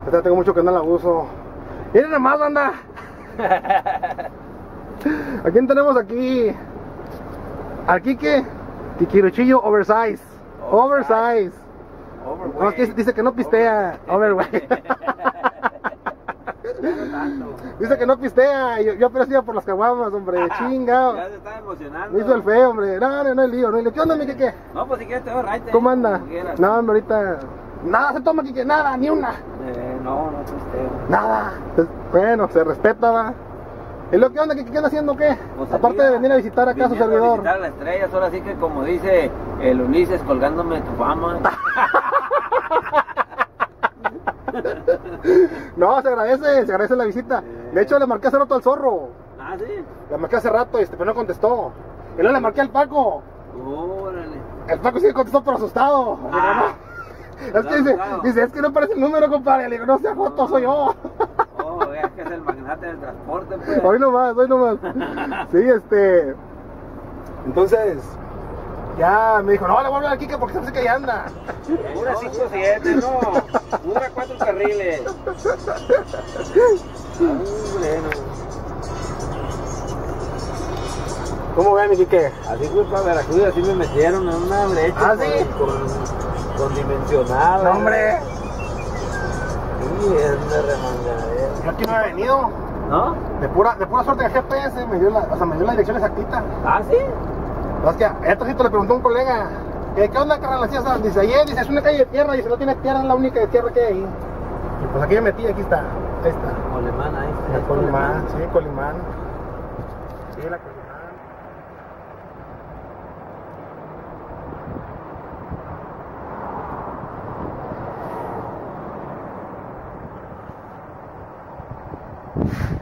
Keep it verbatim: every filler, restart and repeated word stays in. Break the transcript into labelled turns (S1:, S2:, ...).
S1: Esta tengo mucho que no la uso. Miren nomás, banda. ¿A quién tenemos aquí? ¿Al Quique? Kikiruchillo Oversize. Oversize. Overweight. No, es que dice que no pistea. Overweight. Dice que no pistea. Yo, yo apenas iba por las caguamas, hombre. Chingado.
S2: Ya se está emocionando.
S1: Me hizo el feo, hombre. No, no, no hay lío, no hay lío. ¿Qué onda, mi Quique?
S2: No, pues si quieres te voy a raite.
S1: ¿Cómo anda? No, hombre, ahorita. Nada se toma, Quique, nada, ni una.
S2: Eh, no, no pisteo.
S1: Nada. Bueno, se respeta, va. ¿Y lo que onda? ¿Qué, qué anda haciendo, qué?
S2: Pues
S1: Aparte de venir a visitar acá a su servidor.
S2: A visitar las estrellas, ahora sí que como dice el Ulises, colgándome tu fama.
S1: No, se agradece, se agradece la visita. De hecho, le marqué hace rato al zorro.
S2: Ah, sí.
S1: Le marqué hace rato, este, pero no contestó. Y luego le marqué al Paco.
S2: Órale.
S1: El Paco sí contestó por asustado. Le digo,
S2: Ah,
S1: no. Es que dice, dice, es que no aparece el número, compadre. Le digo, no sea joto, soy yo.
S2: Oh, es que es el magnate del transporte, pues.
S1: Hoy nomás, hoy nomás. Sí, este. Entonces, ya me dijo, no, le voy a hablar a Kike porque sabe que ya anda.
S2: Una cinco siete, no. Una cuatro carriles. Ah, bueno.
S1: ¿Cómo ve, mi Kike?
S2: Así fue para Veracruz, así me metieron en una brecha.
S1: ¿Ah, sí?
S2: Con, con, con dimensional.
S1: No, hombre.
S2: Sí, es una remangadera.
S1: Yo aquí no he venido.
S2: ¿No?
S1: De pura, de pura suerte el G P S me dio la, o sea, me dio la dirección exactita.
S2: ¿Ah, sí?
S1: Es que esto sí te le preguntó a un colega. ¿Qué, qué onda, carnal? Así, o sea, dice, ayer, dice, es una calle de tierra. Dice, no tiene tierra, es la única de tierra que hay ahí. Y pues aquí me metí, aquí está. Ahí está.
S2: Colimán, ahí está.
S1: La Colimán, sí, Colimán. Sí, la Colimán. You